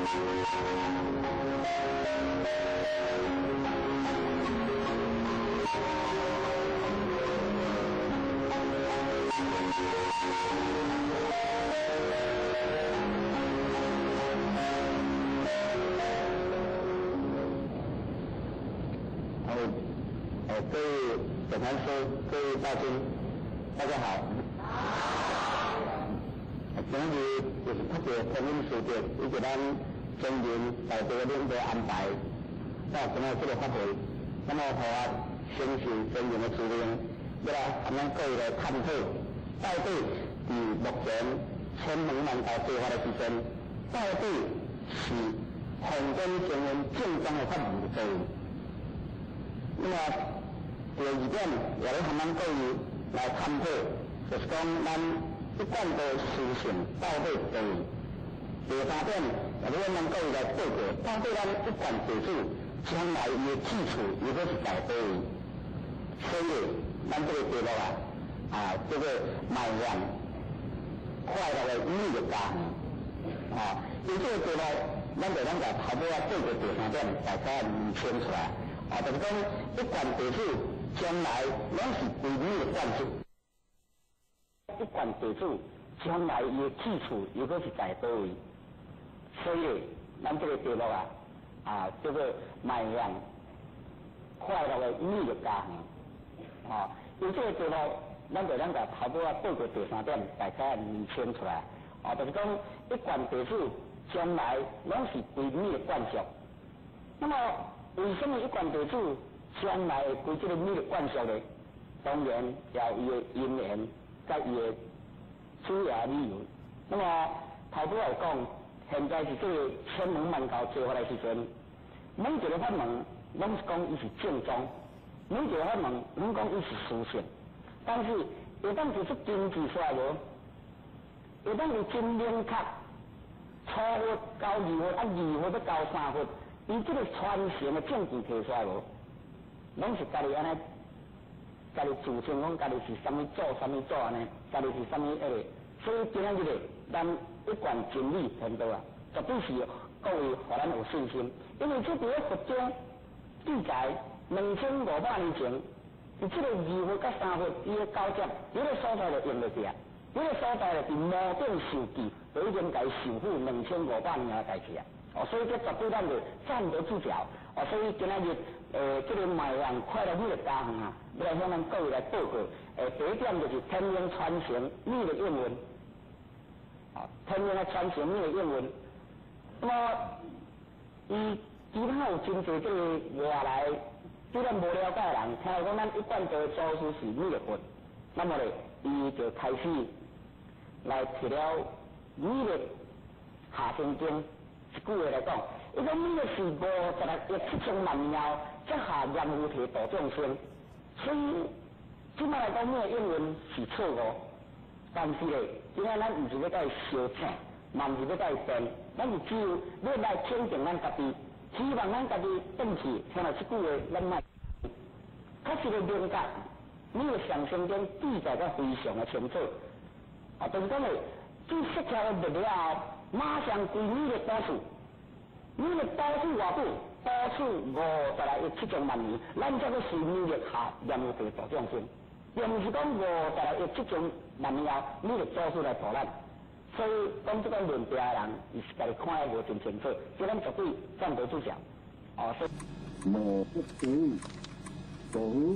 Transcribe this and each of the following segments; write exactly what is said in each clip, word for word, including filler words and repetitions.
各位讲坛师、各位大军，大家好。好。今日就是特别欢迎事件，以及咱全人大队领导安排，到今仔这个法会，那么互我宣示全人的指令，要来咱们各位来探讨，到底伫目前千门万道做法的时阵，到底是红军成员正当的法律作用。那么第二点，也来和咱各位来探讨，就是讲咱一贯的思想到底对。第三点，也来咱各位来报告，到底咱一贯地主将来伊的基础如果是在对，所以咱这个题目啊，啊，这个迈向快乐的美丽家庭啊，因这个题目，咱就咱个头尾啊报告第三点，大家厘清出来。啊，就是讲一贯地主将来拢是对你的灌输，一贯地主将来伊的基础如果是在倒位，所以咱这个题目啊，啊叫做迈向快乐的美丽家庭，啊，因这个题目，咱就咱个头尾啊报告第三点，大家厘清出来。啊，就是讲一贯地主将来拢是对你的灌输，那么。为什么一贯地主将来会对这个美的灌输呢？当然要伊的因缘，甲伊的主要理由。那么头拄来讲，现在是这个千门万教做法的时阵，每一个法门拢是讲伊是正宗，每一个法门拢讲伊是殊胜，但是会当提出经济衰无，会当是真明确，初佛教二佛，啊二佛要教三佛。伊这个传承的证据提出来无，拢是家己安尼，家己自称讲家己是啥物做啥物做安尼，家己是啥物个，所以今仔日个咱一贯真理偏多啊，绝对是各位互咱有信心，因为这伫咧佛中记载两千五百年前，伊这个二佛甲三佛伊的交接，伊个所在就用得着，伊个所在就伫摩顶受记，就已经甲伊受付两千五百年的代志啊。哦，所以这绝对咱就站得住脚。哦，所以今仔日诶，这个迈向快乐美的家庭啊，要来向咱各位来报告。诶，第一点就是天命传承美的英文。啊，天命来传承美的英文。那么，伊其他有真侪这个外来对咱无了解的人，听讲咱一贯都祖师是美的佛，那么咧，伊就开始来提了美的下生经。一句话来讲，伊讲你个是五十六亿七千万年后，才下阎浮提度众生。所以，即摆来讲，你个英文是错误，但是咧，今仔咱毋是要甲伊相请，嘛毋是要甲伊辩，咱是只有要来肯定咱家己，希望咱家己转去听到即句话，咱卖确实个明白，你个上升中记载个非常的清楚。啊，就是讲咧，最适合的物料。马上归你的多数，你的多数偌久？多数五十来亿七千万年，咱这个是你的下阎浮提度众生，又唔是讲五十来亿七千万年后，你的多数来度咱。所以讲这个论调的人，伊是家己看得无真清楚，所以咱绝对站得住脚。哦，所以无不可以，无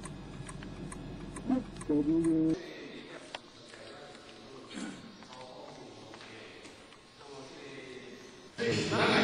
不可以。 Hey,